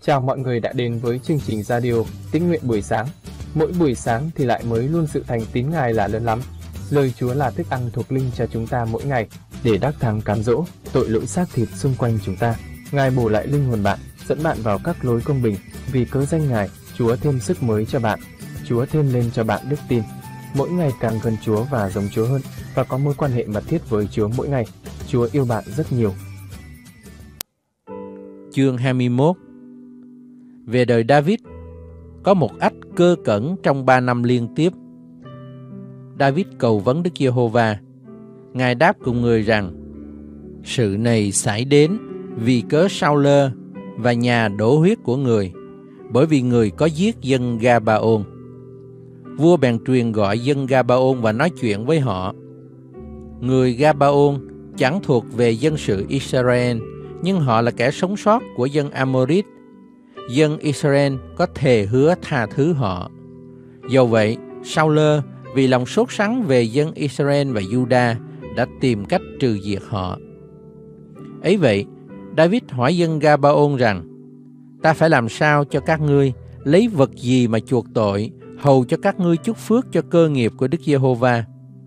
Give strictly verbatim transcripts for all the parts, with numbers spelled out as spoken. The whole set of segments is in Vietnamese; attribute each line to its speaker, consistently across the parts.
Speaker 1: Chào mọi người đã đến với chương trình radio Tĩnh Nguyện buổi sáng. Mỗi buổi sáng thì lại mới luôn sự thành tín Ngài là lớn lắm. Lời Chúa là thức ăn thuộc linh cho chúng ta mỗi ngày, để đắc thắng cám dỗ tội lỗi xác thịt xung quanh chúng ta. Ngài bổ lại linh hồn bạn, dẫn bạn vào các lối công bình. Vì cớ danh Ngài, Chúa thêm sức mới cho bạn. Chúa thêm lên cho bạn đức tin. Mỗi ngày càng gần Chúa và giống Chúa hơn, và có mối quan hệ mật thiết với Chúa mỗi ngày. Chúa yêu bạn rất nhiều.
Speaker 2: Chương hai mươi mốt. Về đời David, có một ách cơ cẩn trong ba năm liên tiếp. David cầu vấn Đức Giê-hô-va. Ngài đáp cùng người rằng: sự này xảy đến vì cớ Sao-lơ và nhà đổ huyết của người, bởi vì người có giết dân Ga-ba-ôn. Vua bèn truyền gọi dân Ga-ba-ôn và nói chuyện với họ. Người Ga-ba-ôn chẳng thuộc về dân sự Israel, nhưng họ là kẻ sống sót của dân Amorit. Dân Israel có thề hứa tha thứ họ. Dầu vậy, Sao-lơ vì lòng sốt sắng về dân Israel và Juda đã tìm cách trừ diệt họ. Ấy vậy, David hỏi dân Ga-ba-ôn rằng: ta phải làm sao cho các ngươi, lấy vật gì mà chuộc tội, hầu cho các ngươi chúc phước cho cơ nghiệp của Đức Giê-hô-va?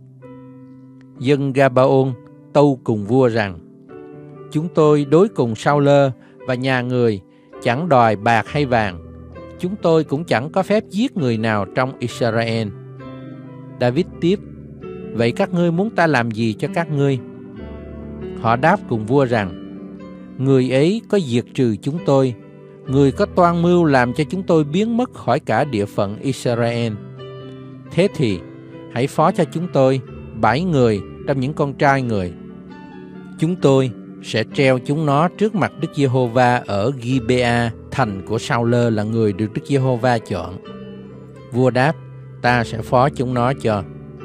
Speaker 2: Dân Ga-ba-ôn tâu cùng vua rằng: chúng tôi đối cùng Sao-lơ và nhà người chẳng đòi bạc hay vàng. Chúng tôi cũng chẳng có phép giết người nào trong Israel. David tiếp: vậy các ngươi muốn ta làm gì cho các ngươi? Họ đáp cùng vua rằng: người ấy có diệt trừ chúng tôi, người có toan mưu làm cho chúng tôi biến mất khỏi cả địa phận Israel. Thế thì hãy phó cho chúng tôi bảy người trong những con trai người. Chúng tôi sẽ treo chúng nó trước mặt Đức Giê-hô-va ở Gibea, thành của Sao-lơ là người được Đức Giê-hô-va chọn. Vua đáp: ta sẽ phó chúng nó cho.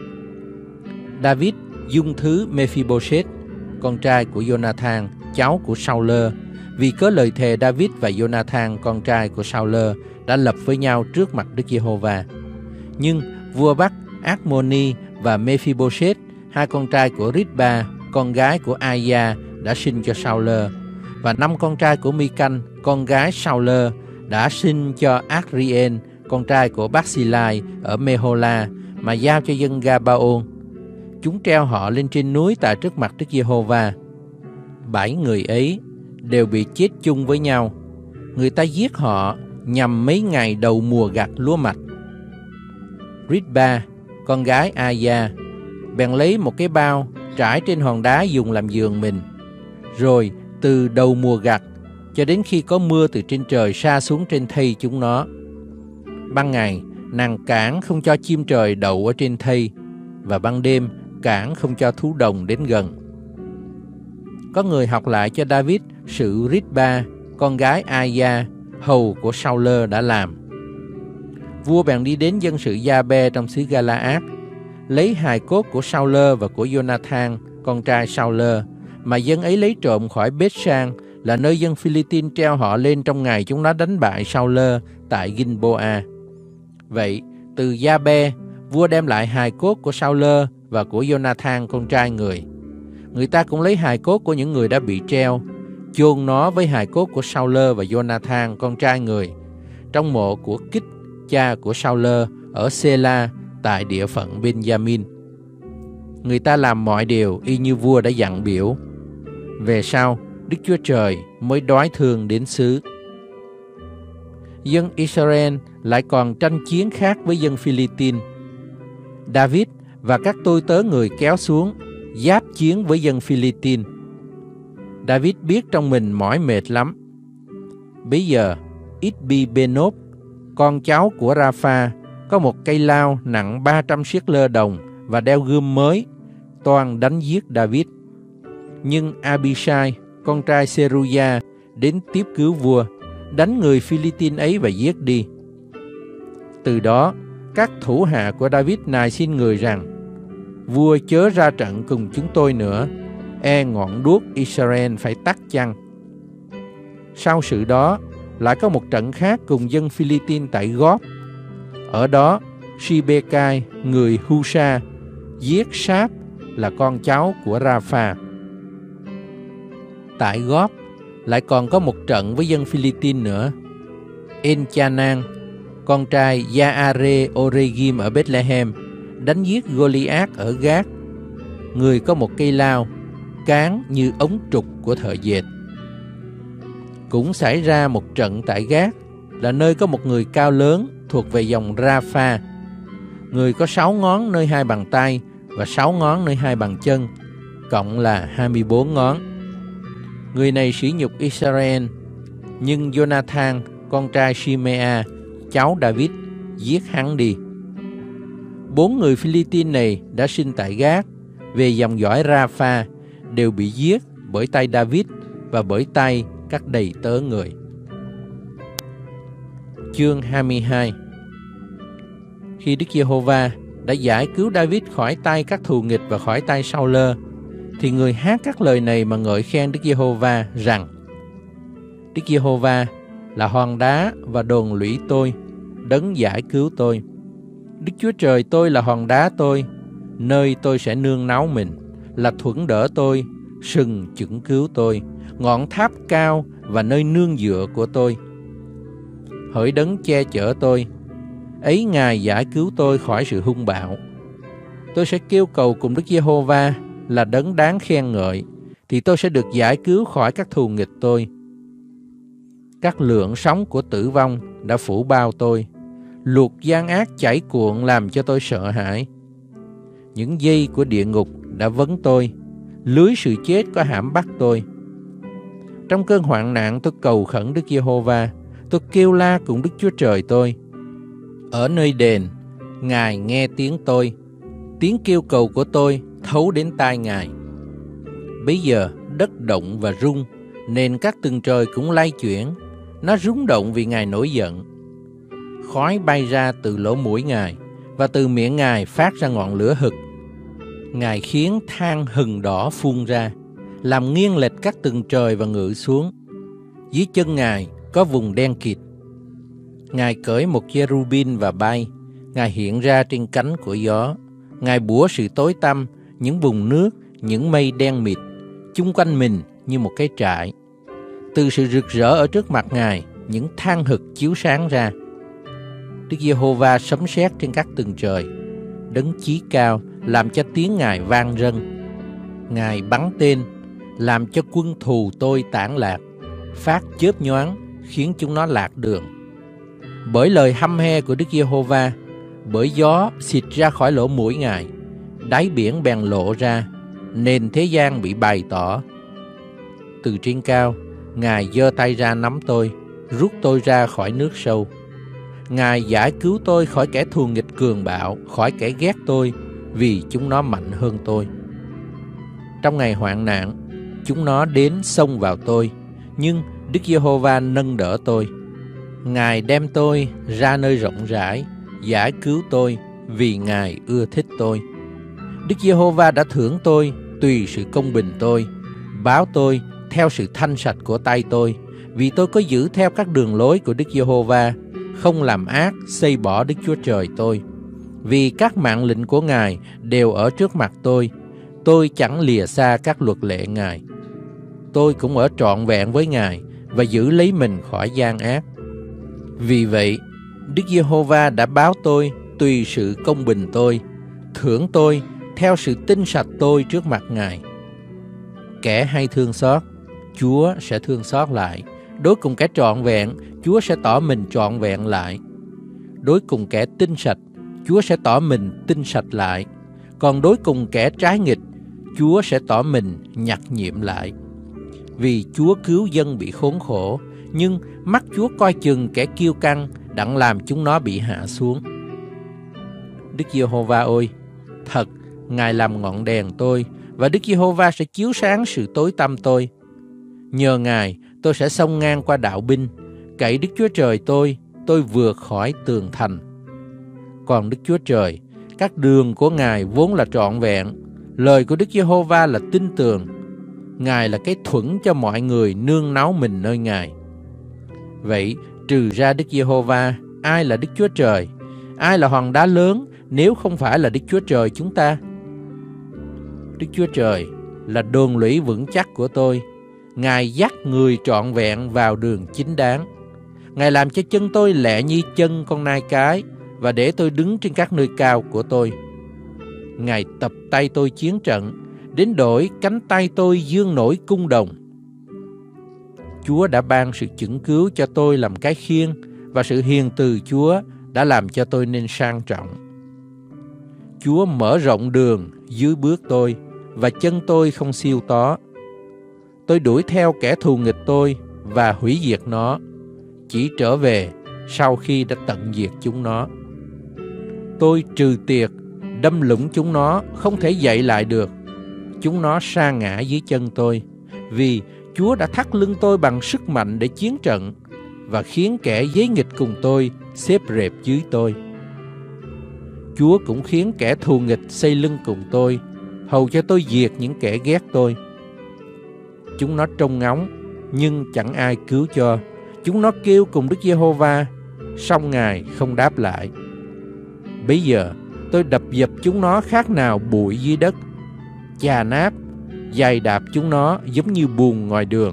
Speaker 2: David dung thứ Mephi-bô-sét, con trai của Jonathan, cháu của Sao-lơ, vì cớ lời thề David và Jonathan, con trai của Sao-lơ, đã lập với nhau trước mặt Đức Giê-hô-va. Nhưng vua bắt Ác-mô-ni và Mephi-bô-sét, hai con trai của Rít-ba, con gái của Ai-da, đã sinh cho Sao-lơ, và năm con trai của Mi-canh, con gái Sao-lơ, đã sinh cho Ác-ri-ên, con trai của Bác-xi-lai ở Mê-hô-la, mà giao cho dân Ga-ba-ôn. Chúng treo họ lên trên núi tại trước mặt Đức Giê-hô-va. Bảy người ấy đều bị chết chung với nhau. Người ta giết họ nhằm mấy ngày đầu mùa gặt lúa mạch. Rít-ba, con gái Ai-da, bèn lấy một cái bao trải trên hòn đá dùng làm giường mình. Rồi từ đầu mùa gặt cho đến khi có mưa từ trên trời sa xuống trên thây chúng nó. Ban ngày nàng cản không cho chim trời đậu ở trên thây, và ban đêm cản không cho thú đồng đến gần. Có người học lại cho David sự Rít-ba, con gái Ai-da, hầu của Sao-lơ đã làm. Vua bèn đi đến dân sự Gia-bê trong xứ Ga-la-át, lấy hài cốt của Sao-lơ và của Jonathan, con trai Sao-lơ, mà dân ấy lấy trộm khỏi Bết-sang, là nơi dân Phi-li-tin treo họ lên trong ngày chúng nó đánh bại Sao-lơ tại Gin-bô-a. Vậy, từ Gia-bê, vua đem lại hài cốt của Sao-lơ và của Jonathan, con trai người. Người ta cũng lấy hài cốt của những người đã bị treo, chôn nó với hài cốt của Sao-lơ và Jonathan, con trai người, trong mộ của Kích, cha của Sao-lơ, ở Sê-la, tại địa phận Ben-gia-min. Người ta làm mọi điều y như vua đã dặn biểu. Về sau, Đức Chúa Trời mới đói thương đến xứ. Dân Israel lại còn tranh chiến khác với dân Phi-li-tin. David và các tôi tớ người kéo xuống, giáp chiến với dân Phi-li-tin. David biết trong mình mỏi mệt lắm. Bây giờ, Ít-bi-bê-nốp, con cháu của Ra-pha, có một cây lao nặng ba trăm siết lơ đồng và đeo gươm mới, toan đánh giết David. Nhưng Abishai, con trai Seruya, đến tiếp cứu vua, đánh người Phi-li-tin ấy và giết đi. Từ đó, các thủ hạ của David nài xin người rằng: vua chớ ra trận cùng chúng tôi nữa, e ngọn đuốc Israel phải tắt chăng. Sau sự đó, lại có một trận khác cùng dân Phi-li-tin tại Góp. Ở đó, Si-bê-cai, người Hu-sa, giết Sáp, là con cháu của Ra-pha. Tại Góp, lại còn có một trận với dân Phi-li-tin nữa. Enchanan, con trai Gia-are-oregim ở Bethlehem, đánh giết Goliath ở Gát, người có một cây lao, cán như ống trục của thợ dệt. Cũng xảy ra một trận tại Gát, là nơi có một người cao lớn thuộc về dòng Rapha, người có sáu ngón nơi hai bàn tay và sáu ngón nơi hai bàn chân, cộng là hai mươi bốn ngón. Người này sỉ nhục Israel, nhưng Jonathan, con trai Shimea, cháu David, giết hắn đi. Bốn người Philippines này đã sinh tại Gát, về dòng dõi Rapha, đều bị giết bởi tay David và bởi tay các đầy tớ người. Chương hai mươi hai. Khi Đức Giê-hô-va đã giải cứu David khỏi tay các thù nghịch và khỏi tay Sau-lơ, thì người hát các lời này mà ngợi khen Đức Giê-hô-va rằng: Đức Giê-hô-va là hòn đá và đồn lũy tôi, đấng giải cứu tôi. Đức Chúa Trời tôi là hòn đá tôi, nơi tôi sẽ nương náu mình, là thuẫn đỡ tôi, sừng chững cứu tôi, ngọn tháp cao và nơi nương dựa của tôi. Hỡi đấng che chở tôi, ấy Ngài giải cứu tôi khỏi sự hung bạo. Tôi sẽ kêu cầu cùng Đức Giê-hô-va là đấng đáng khen ngợi, thì tôi sẽ được giải cứu khỏi các thù nghịch tôi. Các lượng sóng của tử vong đã phủ bao tôi, luộc gian ác chảy cuộn làm cho tôi sợ hãi. Những dây của địa ngục đã vấn tôi, lưới sự chết có hãm bắt tôi. Trong cơn hoạn nạn tôi cầu khẩn Đức Giê-hô-va, tôi kêu la cùng Đức Chúa Trời tôi. Ở nơi đền, Ngài nghe tiếng tôi, tiếng kêu cầu của tôi thấu đến tai Ngài. Bấy giờ đất động và rung, nên các tầng trời cũng lay chuyển. Nó rung động vì Ngài nổi giận. Khói bay ra từ lỗ mũi Ngài, và từ miệng Ngài phát ra ngọn lửa hực. Ngài khiến than hừng đỏ phun ra, làm nghiêng lệch các tầng trời và ngự xuống. Dưới chân Ngài có vùng đen kịt. Ngài cởi một cherubin và bay. Ngài hiện ra trên cánh của gió. Ngài bủa sự tối tăm, những vùng nước, những mây đen mịt, chung quanh mình như một cái trại. Từ sự rực rỡ ở trước mặt Ngài, những than hực chiếu sáng ra. Đức Giê-hô-va sấm sét trên các tầng trời, đấng chí cao làm cho tiếng Ngài vang rân. Ngài bắn tên, làm cho quân thù tôi tản lạc, phát chớp nhoáng, khiến chúng nó lạc đường. Bởi lời hăm he của Đức Giê-hô-va, bởi gió xịt ra khỏi lỗ mũi Ngài, đáy biển bèn lộ ra, nền thế gian bị bày tỏ. Từ trên cao, Ngài giơ tay ra nắm tôi, rút tôi ra khỏi nước sâu. Ngài giải cứu tôi khỏi kẻ thù nghịch cường bạo, khỏi kẻ ghét tôi, vì chúng nó mạnh hơn tôi. Trong ngày hoạn nạn, chúng nó đến xông vào tôi, nhưng Đức Giê-hô-va nâng đỡ tôi. Ngài đem tôi ra nơi rộng rãi, giải cứu tôi, vì Ngài ưa thích tôi. Đức Giê-hô-va đã thưởng tôi tùy sự công bình tôi, báo tôi theo sự thanh sạch của tay tôi, vì tôi có giữ theo các đường lối của Đức Giê-hô-va, không làm ác, xây bỏ Đức Chúa Trời tôi. Vì các mạng lệnh của Ngài đều ở trước mặt tôi, tôi chẳng lìa xa các luật lệ Ngài. Tôi cũng ở trọn vẹn với Ngài và giữ lấy mình khỏi gian ác. Vì vậy, Đức Giê-hô-va đã báo tôi tùy sự công bình tôi, thưởng tôi theo sự tinh sạch tôi trước mặt Ngài. Kẻ hay thương xót, Chúa sẽ thương xót lại. Đối cùng kẻ trọn vẹn, Chúa sẽ tỏ mình trọn vẹn lại. Đối cùng kẻ tinh sạch, Chúa sẽ tỏ mình tinh sạch lại. Còn đối cùng kẻ trái nghịch, Chúa sẽ tỏ mình nhặt nhịm lại. Vì Chúa cứu dân bị khốn khổ, nhưng mắt Chúa coi chừng kẻ kiêu căng, đặng làm chúng nó bị hạ xuống. Đức Giê-hô-va ơi, thật, Ngài làm ngọn đèn tôi, và Đức Giê-hô-va sẽ chiếu sáng sự tối tăm tôi. Nhờ Ngài, tôi sẽ xông ngang qua đạo binh, cậy Đức Chúa Trời tôi, tôi vượt khỏi tường thành. Còn Đức Chúa Trời, các đường của Ngài vốn là trọn vẹn, lời của Đức Giê-hô-va là tin tường. Ngài là cái thuẫn cho mọi người nương náu mình nơi Ngài. Vậy, trừ ra Đức Giê-hô-va, ai là Đức Chúa Trời? Ai là hòn đá lớn nếu không phải là Đức Chúa Trời chúng ta? Đức Chúa Trời là đồn lũy vững chắc của tôi. Ngài dắt người trọn vẹn vào đường chính đáng. Ngài làm cho chân tôi lẹ như chân con nai cái, và để tôi đứng trên các nơi cao của tôi. Ngài tập tay tôi chiến trận, đến đổi cánh tay tôi dương nổi cung đồng. Chúa đã ban sự chững cứu cho tôi làm cái khiên, và sự hiền từ Chúa đã làm cho tôi nên sang trọng. Chúa mở rộng đường dưới bước tôi, và chân tôi không siêu tó. Tôi đuổi theo kẻ thù nghịch tôi và hủy diệt nó, chỉ trở về sau khi đã tận diệt chúng nó. Tôi trừ tiệt, đâm lũng chúng nó, không thể dậy lại được. Chúng nó sa ngã dưới chân tôi, vì Chúa đã thắt lưng tôi bằng sức mạnh để chiến trận, và khiến kẻ giấy nghịch cùng tôi xếp rệp dưới tôi. Chúa cũng khiến kẻ thù nghịch xây lưng cùng tôi, hầu cho tôi diệt những kẻ ghét tôi. Chúng nó trông ngóng, nhưng chẳng ai cứu cho. Chúng nó kêu cùng Đức Giê-hô-va, song Ngài không đáp lại. Bây giờ tôi đập dập chúng nó khác nào bụi dưới đất, chà nát, giày đạp chúng nó giống như bùn ngoài đường.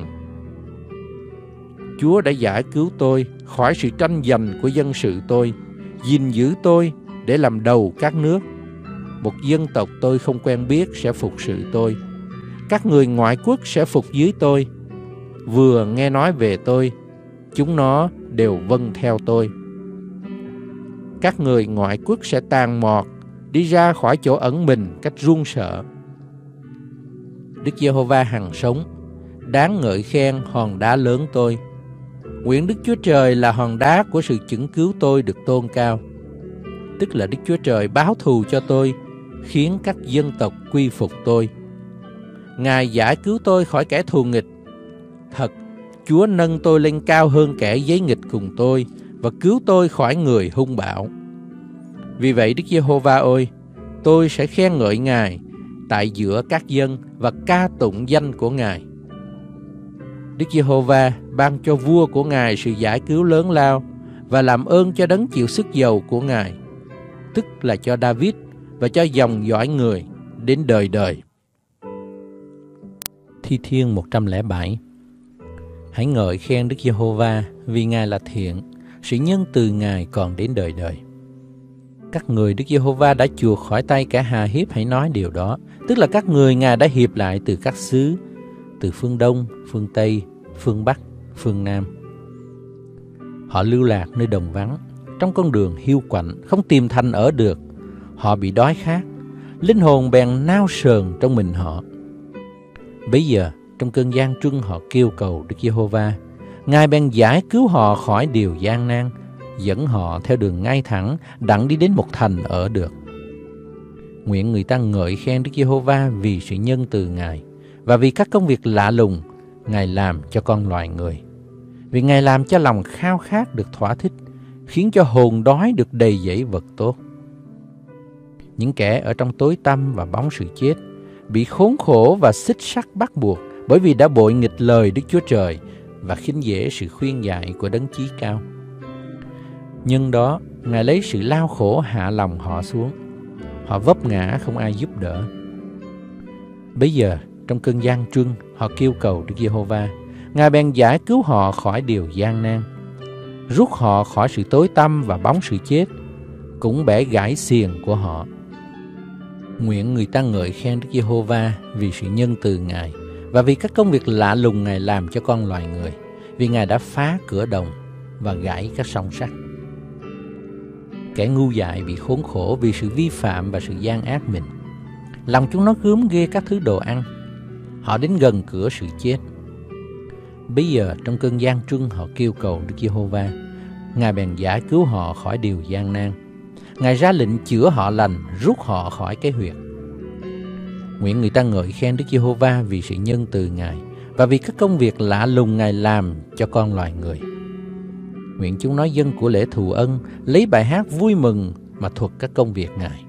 Speaker 2: Chúa đã giải cứu tôi khỏi sự tranh giành của dân sự tôi, gìn giữ tôi để làm đầu các nước. Một dân tộc tôi không quen biết sẽ phục sự tôi. Các người ngoại quốc sẽ phục dưới tôi. Vừa nghe nói về tôi, chúng nó đều vâng theo tôi. Các người ngoại quốc sẽ tàn mọt, đi ra khỏi chỗ ẩn mình cách run sợ. Đức Giê-hô-va hằng sống, đáng ngợi khen hòn đá lớn tôi. Nguyện Đức Chúa Trời là hòn đá của sự chững cứu tôi được tôn cao. Tức là Đức Chúa Trời báo thù cho tôi, khiến các dân tộc quy phục tôi. Ngài giải cứu tôi khỏi kẻ thù nghịch. Thật, Chúa nâng tôi lên cao hơn kẻ giấy nghịch cùng tôi, và cứu tôi khỏi người hung bạo. Vì vậy Đức Giê-hô-va ơi, tôi sẽ khen ngợi Ngài tại giữa các dân và ca tụng danh của Ngài. Đức Giê-hô-va ban cho vua của Ngài sự giải cứu lớn lao, và làm ơn cho đấng chịu sức dầu của Ngài, tức là cho David và cho dòng dõi người đến đời đời. Thi Thiên một trăm lẻ bảy. Hãy ngợi khen Đức Giê-hô-va, vì Ngài là thiện, sự nhân từ Ngài còn đến đời đời. Các người Đức Giê-hô-va đã chuộc khỏi tay kẻ hà hiếp hãy nói điều đó, tức là các người Ngài đã hiệp lại từ các xứ, từ phương Đông, phương Tây, phương Bắc, phương Nam. Họ lưu lạc nơi đồng vắng, trong con đường hiu quạnh, không tìm thành ở được. Họ bị đói khát, linh hồn bèn nao sờn trong mình họ. Bấy giờ, trong cơn gian truân họ kêu cầu Đức Giê-hô-va. Ngài bèn giải cứu họ khỏi điều gian nan, dẫn họ theo đường ngay thẳng, đặng đi đến một thành ở được. Nguyện người ta ngợi khen Đức Giê-hô-va vì sự nhân từ Ngài, và vì các công việc lạ lùng Ngài làm cho con loài người. Vì Ngài làm cho lòng khao khát được thỏa thích, khiến cho hồn đói được đầy dẫy vật tốt. Những kẻ ở trong tối tăm và bóng sự chết, bị khốn khổ và xích sắt bắt buộc, bởi vì đã bội nghịch lời Đức Chúa Trời và khinh dễ sự khuyên dạy của Đấng Chí Cao. Nhưng đó, Ngài lấy sự lao khổ hạ lòng họ xuống. Họ vấp ngã không ai giúp đỡ. Bấy giờ, trong cơn gian truân, họ kêu cầu Đức Giê-hô-va. Ngài bèn giải cứu họ khỏi điều gian nan, rút họ khỏi sự tối tăm và bóng sự chết, cũng bẻ gãy xiềng của họ. Nguyện người ta ngợi khen Đức Giê-hô-va vì sự nhân từ Ngài, và vì các công việc lạ lùng Ngài làm cho con loài người, vì Ngài đã phá cửa đồng và gãy các song sắt. Kẻ ngu dại bị khốn khổ vì sự vi phạm và sự gian ác mình. Lòng chúng nó gớm ghê các thứ đồ ăn. Họ đến gần cửa sự chết. Bây giờ trong cơn gian truân họ kêu cầu Đức Giê-hô-va. Ngài bèn giải cứu họ khỏi điều gian nan. Ngài ra lệnh chữa họ lành, rút họ khỏi cái huyệt. Nguyện người ta ngợi khen Đức Giê-hô-va vì sự nhân từ Ngài, và vì các công việc lạ lùng Ngài làm cho con loài người. Nguyện chúng nói dân của lễ thù ân, lấy bài hát vui mừng mà thuật các công việc Ngài.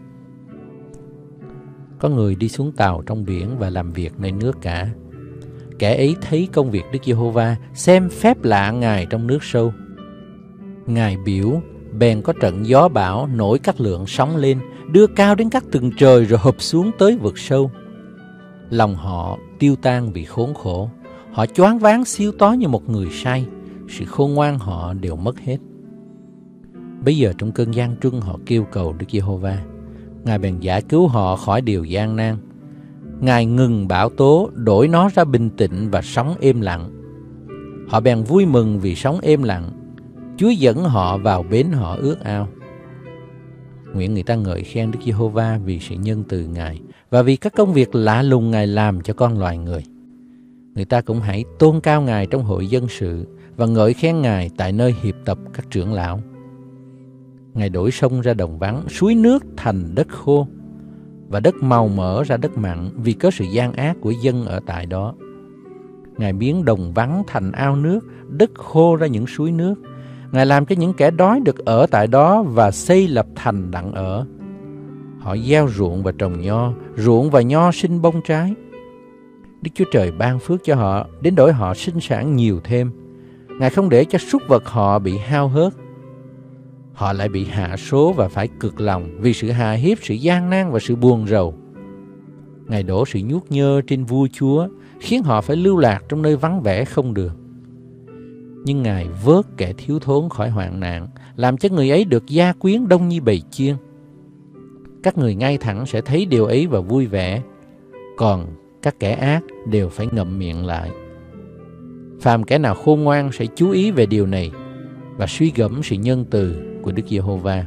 Speaker 2: Có người đi xuống tàu trong biển và làm việc nơi nước cả. Kẻ ấy thấy công việc Đức Giê-hô-va, xem phép lạ Ngài trong nước sâu. Ngài biểu, bèn có trận gió bão nổi các lượng sóng lên, đưa cao đến các tầng trời rồi hụp xuống tới vực sâu. Lòng họ tiêu tan vì khốn khổ, họ choáng váng siêu tó như một người say, sự khôn ngoan họ đều mất hết. Bây giờ trong cơn gian truân họ kêu cầu Đức Giê-hô-va. Ngài bèn giải cứu họ khỏi điều gian nan. Ngài ngừng bão tố, đổi nó ra bình tĩnh và sống êm lặng. Họ bèn vui mừng vì sống êm lặng. Chúa dẫn họ vào bến họ ước ao. Nguyện người ta ngợi khen Đức Giê-hô-va vì sự nhân từ Ngài và vì các công việc lạ lùng Ngài làm cho con loài người. Người ta cũng hãy tôn cao Ngài trong hội dân sự và ngợi khen Ngài tại nơi hiệp tập các trưởng lão. Ngài đổi sông ra đồng vắng, suối nước thành đất khô, và đất màu mỡ ra đất mặn vì có sự gian ác của dân ở tại đó. Ngài biến đồng vắng thành ao nước, đất khô ra những suối nước. Ngài làm cho những kẻ đói được ở tại đó và xây lập thành đặng ở. Họ gieo ruộng và trồng nho, ruộng và nho sinh bông trái. Đức Chúa Trời ban phước cho họ, đến đổi họ sinh sản nhiều thêm. Ngài không để cho súc vật họ bị hao hớt. Họ lại bị hạ số và phải cực lòng vì sự hà hiếp, sự gian nan và sự buồn rầu. Ngài đổ sự nhuốc nhơ trên vua chúa, khiến họ phải lưu lạc trong nơi vắng vẻ không đường. Nhưng Ngài vớt kẻ thiếu thốn khỏi hoạn nạn, làm cho người ấy được gia quyến đông như bầy chiên. Các người ngay thẳng sẽ thấy điều ấy và vui vẻ, còn các kẻ ác đều phải ngậm miệng lại. Phàm kẻ nào khôn ngoan sẽ chú ý về điều này và suy gẫm sự nhân từ của Đức Giê-hô-va.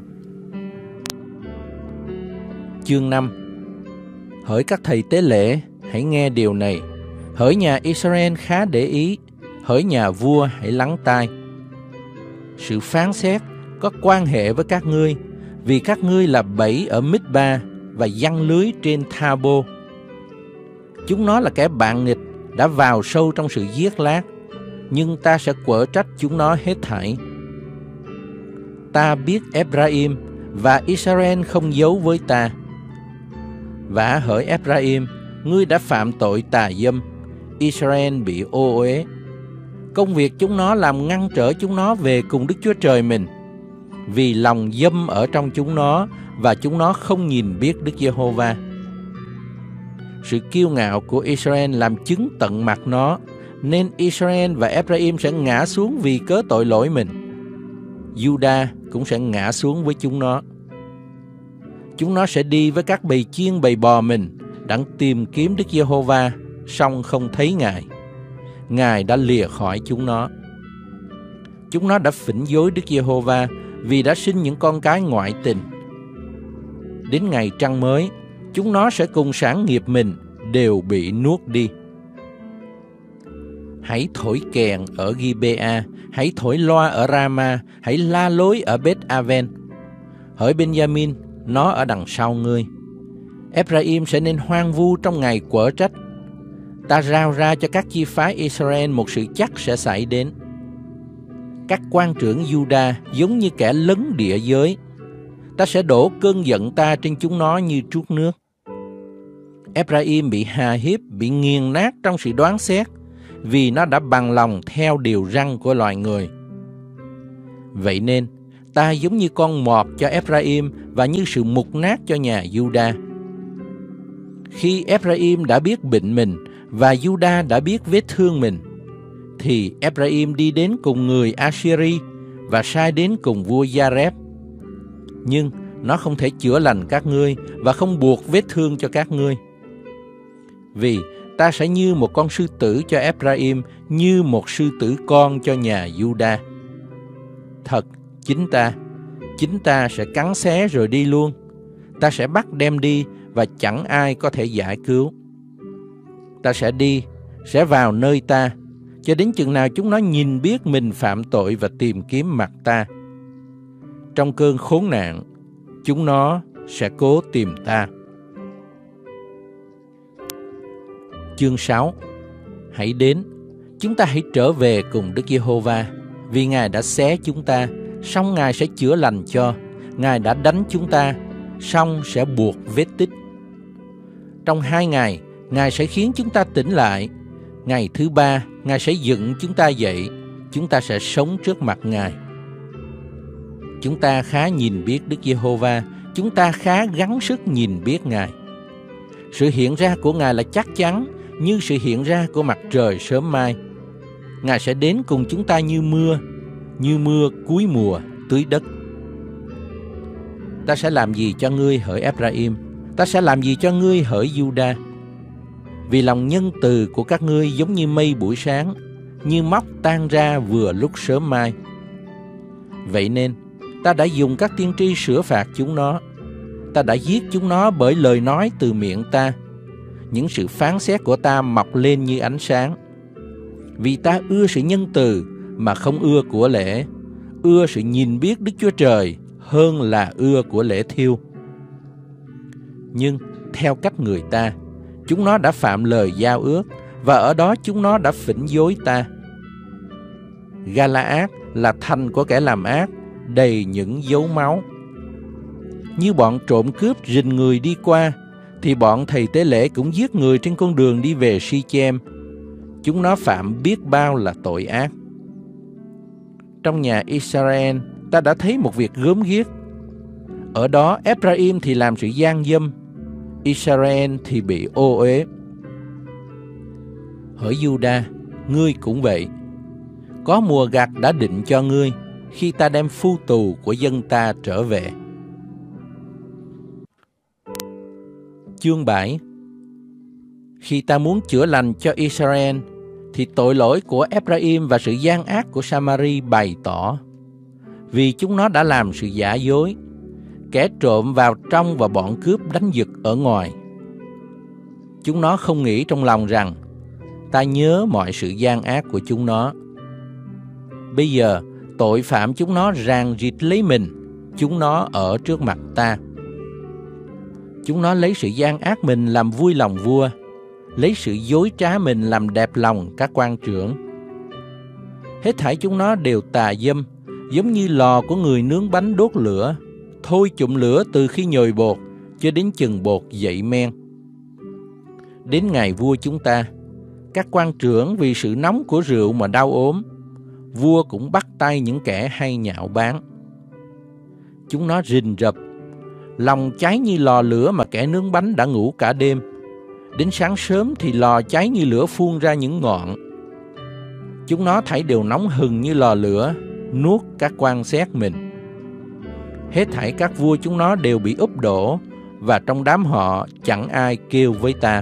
Speaker 2: Chương năm. Hỡi các thầy tế lễ, hãy nghe điều này. Hỡi nhà Israel khá để ý, hỡi nhà vua hãy lắng tai. Sự phán xét có quan hệ với các ngươi, vì các ngươi là bẫy ở Mít-ba và giăng lưới trên Tha-bô. Chúng nó là kẻ bạn nghịch đã vào sâu trong sự giết lát, nhưng ta sẽ quở trách chúng nó hết thảy. Ta biết Ephraim và Israel không giấu với ta. Vả hỡi Ephraim, ngươi đã phạm tội tà dâm, Israel bị ô uế. Công việc chúng nó làm ngăn trở chúng nó về cùng Đức Chúa Trời mình, vì lòng dâm ở trong chúng nó và chúng nó không nhìn biết Đức Giê-hô-va. Sự kiêu ngạo của Israel làm chứng tận mặt nó, nên Israel và Ephraim sẽ ngã xuống vì cớ tội lỗi mình. Judah cũng sẽ ngã xuống với chúng nó. Chúng nó sẽ đi với các bầy chiên bầy bò mình, đặng tìm kiếm Đức Giê-hô-va, song không thấy Ngài. Ngài đã lìa khỏi chúng nó. Chúng nó đã phỉnh dối Đức Giê-hô-va vì đã sinh những con cái ngoại tình. Đến ngày trăng mới, chúng nó sẽ cùng sản nghiệp mình đều bị nuốt đi. Hãy thổi kèn ở Gibea, hãy thổi loa ở Rama, hãy la lối ở Beth-aven. Hỡi Benjamin, nó ở đằng sau ngươi. Ephraim sẽ nên hoang vu trong ngày quở trách. Ta rao ra cho các chi phái Israel một sự chắc sẽ xảy đến. Các quan trưởng Judah giống như kẻ lấn địa giới. Ta sẽ đổ cơn giận ta trên chúng nó như trút nước. Ephraim bị hà hiếp, bị nghiền nát trong sự đoán xét, vì nó đã bằng lòng theo điều răn của loài người. Vậy nên, ta giống như con mọt cho Ephraim và như sự mục nát cho nhà Judah. Khi Ephraim đã biết bệnh mình và Judah đã biết vết thương mình, thì Ephraim đi đến cùng người Assyri và sai đến cùng vua Jareb. Nhưng nó không thể chữa lành các ngươi và không buộc vết thương cho các ngươi. Vì ta sẽ như một con sư tử cho Ephraim, như một sư tử con cho nhà Judah. Thật, chính ta, chính ta sẽ cắn xé rồi đi luôn. Ta sẽ bắt đem đi và chẳng ai có thể giải cứu. Ta sẽ đi, sẽ vào nơi ta, cho đến chừng nào chúng nó nhìn biết mình phạm tội và tìm kiếm mặt ta. Trong cơn khốn nạn, chúng nó sẽ cố tìm ta. Chương sáu. Hãy đến, chúng ta hãy trở về cùng Đức Giê-hô-va, vì Ngài đã xé chúng ta, song Ngài sẽ chữa lành cho. Ngài đã đánh chúng ta, song sẽ buộc vết tích. Trong hai ngày, Ngài sẽ khiến chúng ta tỉnh lại. Ngày thứ ba, Ngài sẽ dựng chúng ta dậy. Chúng ta sẽ sống trước mặt Ngài. Chúng ta khá nhìn biết Đức Giê-hô-va, chúng ta khá gắng sức nhìn biết Ngài. Sự hiện ra của Ngài là chắc chắn, như sự hiện ra của mặt trời sớm mai. Ngài sẽ đến cùng chúng ta như mưa, như mưa cuối mùa tưới đất. Ta sẽ làm gì cho ngươi hỡi Ephraim? Ta sẽ làm gì cho ngươi hỡi Juda? Vì lòng nhân từ của các ngươi giống như mây buổi sáng, như móc tan ra vừa lúc sớm mai. Vậy nên, ta đã dùng các tiên tri sửa phạt chúng nó. Ta đã giết chúng nó bởi lời nói từ miệng ta. Những sự phán xét của ta mọc lên như ánh sáng. Vì ta ưa sự nhân từ mà không ưa của lễ, ưa sự nhìn biết Đức Chúa Trời hơn là ưa của lễ thiêu. Nhưng theo cách người ta, chúng nó đã phạm lời giao ước, và ở đó chúng nó đã phỉnh dối ta. Gala-át là thành của kẻ làm ác, đầy những dấu máu. Như bọn trộm cướp rình người đi qua, thì bọn thầy tế lễ cũng giết người trên con đường đi về Si-chem. Chúng nó phạm biết bao là tội ác. Trong nhà Israel, ta đã thấy một việc gớm ghiếc. Ở đó Ephraim thì làm sự gian dâm, Israel thì bị ô uế. Hỡi Juda, ngươi cũng vậy. Có mùa gặt đã định cho ngươi, khi ta đem phu tù của dân ta trở về. Chương bảy. Khi ta muốn chữa lành cho Israel, thì tội lỗi của Ephraim và sự gian ác của Samari bày tỏ. Vì chúng nó đã làm sự giả dối, kẻ trộm vào trong và bọn cướp đánh giật ở ngoài. Chúng nó không nghĩ trong lòng rằng, ta nhớ mọi sự gian ác của chúng nó. Bây giờ, tội phạm chúng nó ràng rịt lấy mình, chúng nó ở trước mặt ta. Chúng nó lấy sự gian ác mình làm vui lòng vua, lấy sự dối trá mình làm đẹp lòng các quan trưởng. Hết thảy chúng nó đều tà dâm, giống như lò của người nướng bánh đốt lửa, thôi chụm lửa từ khi nhồi bột cho đến chừng bột dậy men. Đến ngày vua chúng ta, các quan trưởng vì sự nóng của rượu mà đau ốm, vua cũng bắt tay những kẻ hay nhạo báng. Chúng nó rình rập, lòng cháy như lò lửa mà kẻ nướng bánh đã ngủ cả đêm. Đến sáng sớm thì lò cháy như lửa phun ra những ngọn. Chúng nó thảy đều nóng hừng như lò lửa, nuốt các quan xét mình. Hết thảy các vua chúng nó đều bị úp đổ, và trong đám họ chẳng ai kêu với ta.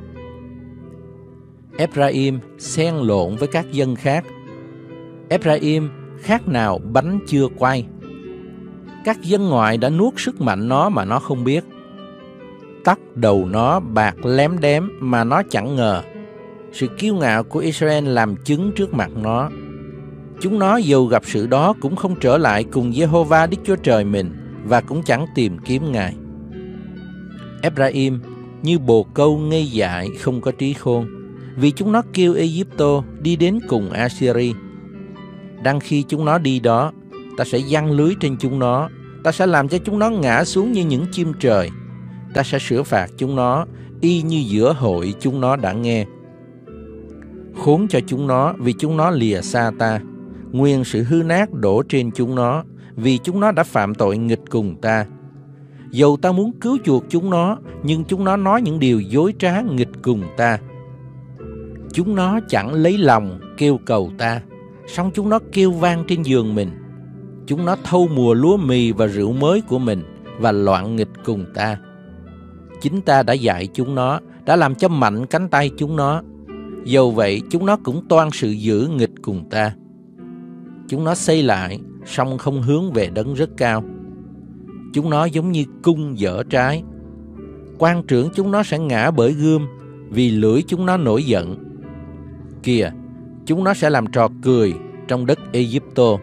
Speaker 2: Ephraim xen lộn với các dân khác. Ephraim khác nào bánh chưa quay. Các dân ngoại đã nuốt sức mạnh nó mà nó không biết. Tóc đầu nó bạc lém đém mà nó chẳng ngờ. Sự kiêu ngạo của Israel làm chứng trước mặt nó. Chúng nó dù gặp sự đó cũng không trở lại cùng Giê-hô-va Đức Chúa Trời mình, và cũng chẳng tìm kiếm Ngài. Ephraim như bồ câu ngây dại không có trí khôn, vì chúng nó kêu Ê-díp-tô đi đến cùng A-si-ri. Đang khi chúng nó đi đó, ta sẽ giăng lưới trên chúng nó, ta sẽ làm cho chúng nó ngã xuống như những chim trời. Ta sẽ sửa phạt chúng nó, y như giữa hội chúng nó đã nghe. Khốn cho chúng nó vì chúng nó lìa xa ta, nguyên sự hư nát đổ trên chúng nó, vì chúng nó đã phạm tội nghịch cùng ta. Dầu ta muốn cứu chuộc chúng nó, nhưng chúng nó nói những điều dối trá nghịch cùng ta. Chúng nó chẳng lấy lòng kêu cầu ta, song chúng nó kêu vang trên giường mình. Chúng nó thâu mùa lúa mì và rượu mới của mình, và loạn nghịch cùng ta. Chính ta đã dạy chúng nó, đã làm cho mạnh cánh tay chúng nó. Dầu vậy, chúng nó cũng toan sự dữ nghịch cùng ta. Chúng nó xây lại, song không hướng về đấng rất cao. Chúng nó giống như cung dở trái. Quan trưởng chúng nó sẽ ngã bởi gươm, vì lưỡi chúng nó nổi giận. Kìa, chúng nó sẽ làm trò cười trong đất Ê-díp-tô.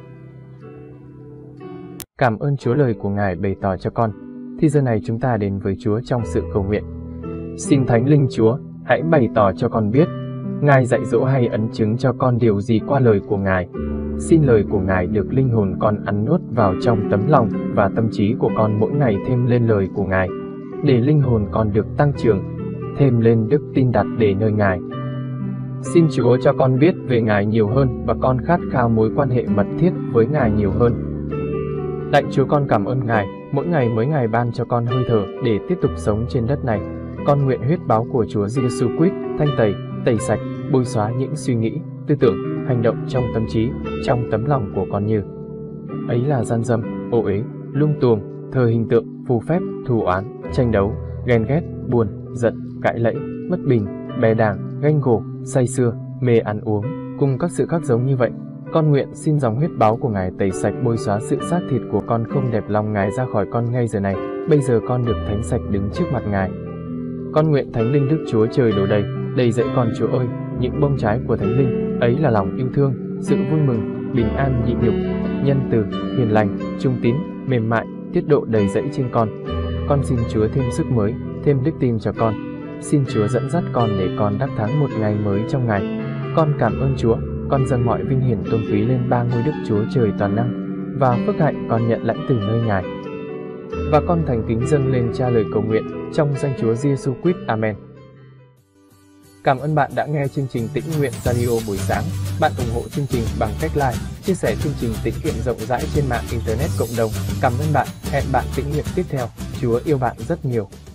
Speaker 1: Cảm ơn Chúa lời của Ngài bày tỏ cho con. Thì giờ này chúng ta đến với Chúa trong sự cầu nguyện. Xin Thánh Linh Chúa, hãy bày tỏ cho con biết, Ngài dạy dỗ hay ấn chứng cho con điều gì qua lời của Ngài. Xin lời của Ngài được linh hồn con ăn nuốt vào trong tấm lòng và tâm trí của con mỗi ngày thêm lên lời của Ngài, để linh hồn con được tăng trưởng, thêm lên đức tin đặt để nơi Ngài. Xin Chúa cho con biết về Ngài nhiều hơn và con khát khao mối quan hệ mật thiết với Ngài nhiều hơn. Lạy Chúa, con cảm ơn Ngài, mỗi ngày mỗi ngày ban cho con hơi thở để tiếp tục sống trên đất này. Con nguyện huyết báo của Chúa Giêsu Christ thanh tẩy, tẩy sạch, bôi xóa những suy nghĩ, tư tưởng, hành động trong tâm trí, trong tấm lòng của con như ấy là gian dâm, ô uế, lung tuồng, thờ hình tượng, phù phép, thù oán, tranh đấu, ghen ghét, buồn, giận, cãi lẫy, bất bình, bè đảng, ganh gổ, say sưa, mê ăn uống, cùng các sự khác giống như vậy. Con nguyện xin dòng huyết báu của Ngài tẩy sạch bôi xóa sự xác thịt của con không đẹp lòng Ngài ra khỏi con ngay giờ này. Bây giờ con được thánh sạch đứng trước mặt Ngài. Con nguyện Thánh Linh Đức Chúa Trời đổ đầy, đầy dẫy con Chúa ơi, những bông trái của Thánh Linh, ấy là lòng yêu thương, sự vui mừng, bình an nhịn nhục, nhân từ, hiền lành, trung tín, mềm mại, tiết độ đầy dẫy trên con. Con xin Chúa thêm sức mới, thêm đức tin cho con. Xin Chúa dẫn dắt con để con đắc thắng một ngày mới trong Ngài. Con cảm ơn Chúa, con dâng mọi vinh hiển tôn quý lên ba ngôi Đức Chúa Trời toàn năng, và phước hạnh con nhận lãnh từ nơi Ngài. Và con thành kính dâng lên Cha lời cầu nguyện trong danh Chúa Giêsu Christ. Amen. Cảm ơn bạn đã nghe chương trình Tĩnh Nguyện Radio buổi sáng. Bạn ủng hộ chương trình bằng cách like, chia sẻ chương trình tĩnh nguyện rộng rãi trên mạng Internet cộng đồng. Cảm ơn bạn. Hẹn bạn tĩnh nguyện tiếp theo. Chúa yêu bạn rất nhiều.